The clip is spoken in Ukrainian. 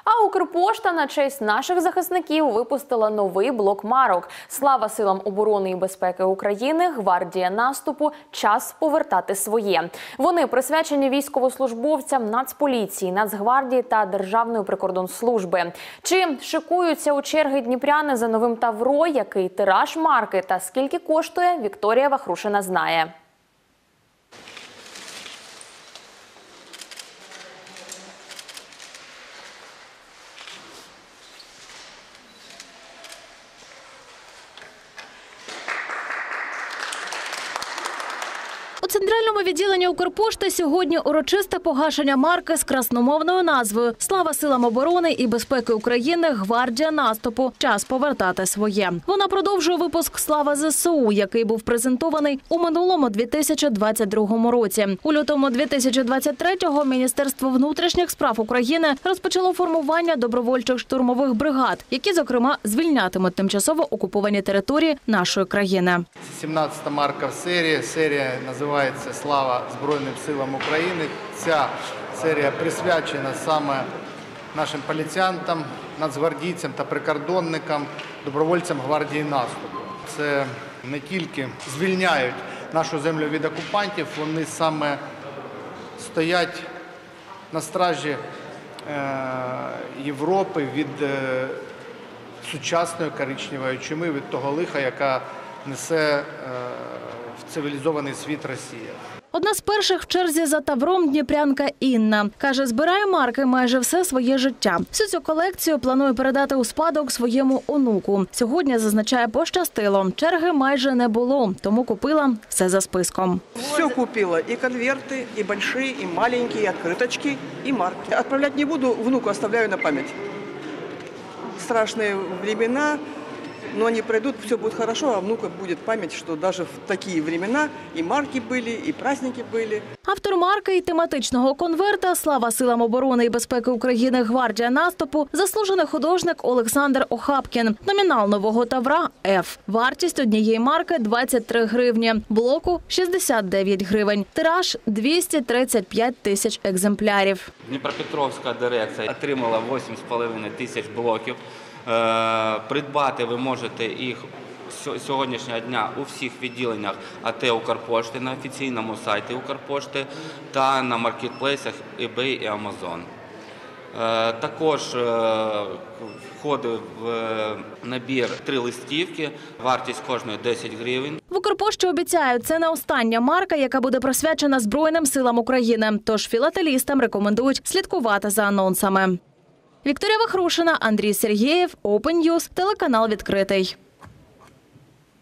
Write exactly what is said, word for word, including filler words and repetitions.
А Укрпошта на честь наших захисників випустила новий блок марок. Слава силам оборони і безпеки України, гвардія наступу, час повертати своє. Вони присвячені військовослужбовцям Нацполіції, Нацгвардії та Державної прикордонслужби. Чи шикуються у черги дніпряни за новим Тавро, який тираж марки та скільки коштує, Вікторія Вахрушина знає. У центральному відділенні Укрпошти сьогодні урочисте погашення марки з красномовною назвою «Слава силам оборони і безпеки України, гвардія наступу. Час повертати своє». Вона продовжує випуск «Слава ЗСУ», який був презентований у минулому дві тисячі двадцять другому році. У лютому дві тисячі двадцять третього Міністерство внутрішніх справ України розпочало формування добровольчих штурмових бригад, які, зокрема, звільнятимуть тимчасово окуповані території нашої країни. сімнадцята марка в серії. Серія називається «Слава Збройним силам України». Ця серія присвячена саме нашим поліціянтам, нацгвардійцям та прикордонникам, добровольцям гвардії наступу. Це не тільки звільняють нашу землю від окупантів, вони саме стоять на стражі Європи від сучасної коричневої чуми, від того лиха, яка несе в цивілізований світ Росія. Одна з перших в черзі за Тавром дніпрянка Інна. Каже, збирає марки майже все своє життя. Всю цю колекцію планує передати у спадок своєму онуку. Сьогодні, зазначає, пощастило. Черги майже не було, тому купила все за списком. Все купила. І конверти, і великі, і маленькі, і відкриточки, і марки. Відправляти не буду, внуку оставляю на пам'ять. Страшні времена. Но они пройдут, все будет хорошо, а внука будет память, что даже в такие времена и марки были, и праздники были. Автор марки і тематичного конверта «Слава силам оборони і безпеки України, гвардія наступу» – заслужений художник Олександр Охапкін. Номінал нового Тавра – F. Вартість однієї марки – двадцять три гривні, блоку – шістдесят дев'ять гривень. Тираж – двісті тридцять п'ять тисяч екземплярів. Дніпропетровська дирекція отримала вісім з половиною тисяч блоків. Придбати ви можете їх сьогоднішнього дня у всіх відділеннях АТ Укрпошти, на офіційному сайті Укрпошти та на маркетплейсах eBay і Amazon. Також входить в набір три листівки, вартість кожної десять гривень. В Укрпошті обіцяють, це не остання марка, яка буде присвячена Збройним силам України. Тож філателістам рекомендують слідкувати за анонсами. Вікторія Вахрушина, Андрій Сергєєв, Open News, телеканал «Відкритий».